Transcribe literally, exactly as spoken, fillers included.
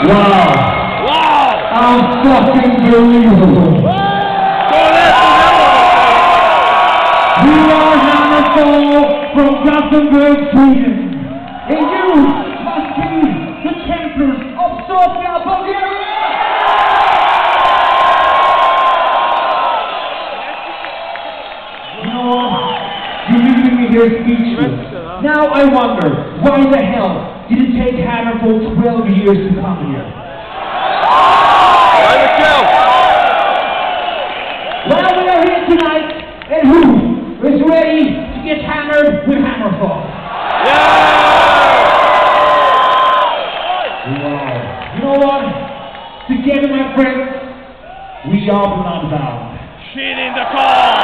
Wow. Wow. Unfucking-believable. We are Hammerfall from Gothenburg, Sweden. And you must be the champions of Sofia, Bulgaria. You know what? You're leaving me here speechless. Now I wonder, why the hell did it take Hammerfall twelve years to come here? Well, we are here tonight, and who is ready to get hammered with Hammerfall? Yeah! Wow. You know what? Together, my friends, we are not bound. Shit in the car!